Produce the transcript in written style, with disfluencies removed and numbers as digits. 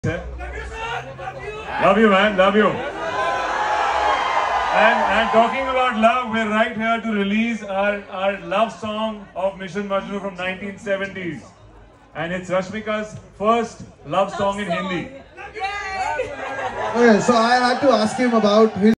Love you, man. Love you. And talking about love, we're right here to release our love song of Mission Majnu from 1970s. And it's Rashmika's first love song in Hindi. Okay, so I had to ask him about his